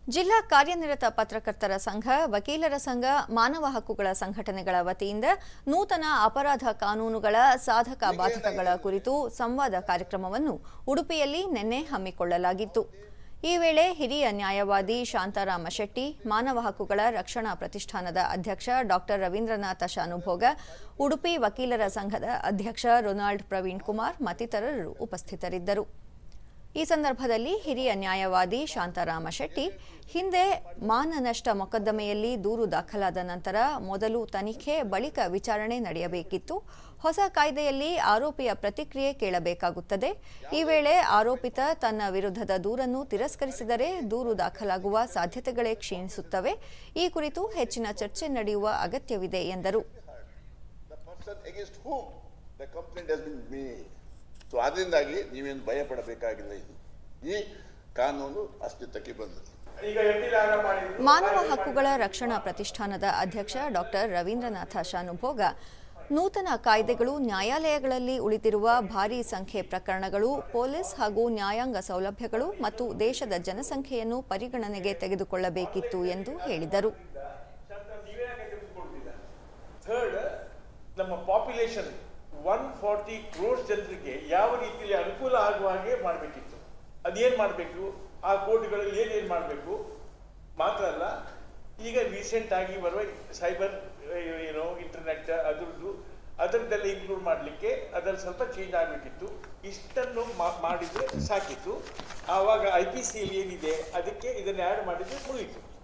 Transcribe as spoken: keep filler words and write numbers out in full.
ಜಿಲ್ಲಾ ಕಾರ್ಯನಿರತ ಪತ್ರಕರ್ತರ ಸಂಘ, ವಕೀಲರ ಸಂಘ, ಮಾನವ ಹಕ್ಕುಗಳ ಸಂಘಟನೆಗಳ ವತಿಯಿಂದ ನೂತನ ಅಪರಾಧ ಕಾನೂನುಗಳ ಸಾಧಕ ಬಾಧಕಗಳ ಕುರಿತು ಸಂವಾದ ಕಾರ್ಯಕ್ರಮವನ್ನು ಉಡುಪಿಯಲ್ಲಿ ನಿನ್ನೆ ಹಮ್ಮಿಕೊಳ್ಳಲಾಗಿತ್ತು. ಈ ವೇಳೆ ಹಿರಿಯ ನ್ಯಾಯವಾದಿ ಶಾಂತಾರಾಮ ಶೆಟ್ಟಿ, ಮಾನವ ಹಕ್ಕುಗಳ ರಕ್ಷಣಾ ಪ್ರತಿಷ್ಠಾನದ ಅಧ್ಯಕ್ಷ ಡಾಕ್ಟರ್ ರವೀಂದ್ರನಾಥ ಶಾನುಭೋಗ, ಉಡುಪಿ ವಕೀಲರ ಸಂಘದ ಅಧ್ಯಕ್ಷ ರೊನಾಲ್ಡ್ ಪ್ರವೀಣ್ ಕುಮಾರ್ ಮತ್ತಿತರರು ಉಪಸ್ಥಿತರಿದ್ದರು. ಈ ಸಂದರ್ಭದಲ್ಲಿ ಹಿರಿಯ ನ್ಯಾಯವಾದಿ ಶಾಂತಾರಾಮ ಶೆಟ್ಟಿ, ಹಿಂದೆ ಮಾನನಷ್ಟ ಮೊಕದ್ದಮೆಯಲ್ಲಿ ದೂರು ದಾಖಲಾದ ನಂತರ ಮೊದಲು ತನಿಖೆ, ಬಳಿಕ ವಿಚಾರಣೆ ನಡೆಯಬೇಕಿತ್ತು. ಹೊಸ ಕಾಯ್ದೆಯಲ್ಲಿ ಆರೋಪಿಯ ಪ್ರತಿಕ್ರಿಯೆ ಕೇಳಬೇಕಾಗುತ್ತದೆ. ಈ ವೇಳೆ ಆರೋಪಿತ ತನ್ನ ವಿರುದ್ಧದ ದೂರನ್ನು ತಿರಸ್ಕರಿಸಿದರೆ ದೂರು ದಾಖಲಾಗುವ ಸಾಧ್ಯತೆಗಳೇ ಕ್ಷೀಣಿಸುತ್ತವೆ. ಈ ಕುರಿತು ಹೆಚ್ಚಿನ ಚರ್ಚೆ ನಡೆಯುವ ಅಗತ್ಯವಿದೆ ಎಂದರು. ಸೊ ಅದರಿಂದಾಗಿ ನೀವೇನು ಭಯ ಪಡಬೇಕಾಗಿಲ್ಲ. ಇದು ಈ ಕಾನೂನು ಅಸ್ತಿತ್ವಕ್ಕೆ ಬಂದಿದೆ. ಮಾನವ ಹಕ್ಕುಗಳ ರಕ್ಷಣಾ ಪ್ರತಿಷ್ಠಾನದ ಅಧ್ಯಕ್ಷ ಡಾಕ್ಟರ್ ರವೀಂದ್ರನಾಥ ಶಾನುಭೋಗ, ನೂತನ ಕಾಯ್ದೆಗಳು ನ್ಯಾಯಾಲಯಗಳಲ್ಲಿ ಉಳಿದಿರುವ ಭಾರೀ ಸಂಖ್ಯೆ ಪ್ರಕರಣಗಳು, ಪೊಲೀಸ್ ಹಾಗೂ ನ್ಯಾಯಾಂಗ ಸೌಲಭ್ಯಗಳು ಮತ್ತು ದೇಶದ ಜನಸಂಖ್ಯೆಯನ್ನು ಪರಿಗಣನೆಗೆ ತೆಗೆದುಕೊಳ್ಳಬೇಕಿತ್ತು ಎಂದು ಹೇಳಿದರು. ಒನ್ ಫಾರ್ಟಿ ಕ್ರೋರ್ಸ್ ಜನರಿಗೆ ಯಾವ ರೀತಿಯಲ್ಲಿ ಅನುಕೂಲ ಆಗುವ ಹಾಗೆ ಮಾಡಬೇಕಿತ್ತು. ಅದೇನು ಮಾಡಬೇಕು, ಆ ಕೋರ್ಟ್ಗಳಲ್ಲಿ ಏನೇನು ಮಾಡಬೇಕು ಮಾತ್ರ ಅಲ್ಲ, ಈಗ ರೀಸೆಂಟ್ ಆಗಿ ಬರುವ ಸೈಬರ್ ಏನೋ ಇಂಟರ್ನೆಟ್ ಅದರದ್ದು ಅದರದ್ದೆಲ್ಲ ಇನ್ಕ್ಲೂಡ್ ಮಾಡಲಿಕ್ಕೆ ಅದರಲ್ಲಿ ಸ್ವಲ್ಪ ಚೇಂಜ್ ಆಗಬೇಕಿತ್ತು. ಇಷ್ಟನ್ನು ಮಾಡಿದರೆ ಸಾಕಿತ್ತು. ಆವಾಗ ಐ ಪಿ ಸಿ ಏನಿದೆ ಅದಕ್ಕೆ ಇದನ್ನು ಆ್ಯಡ್ ಮಾಡಿದರೆ ಮುಗಿಯಿತು.